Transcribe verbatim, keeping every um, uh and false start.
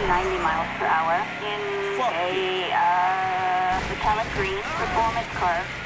ninety miles per hour in Fuck a uh, metallic green performance car.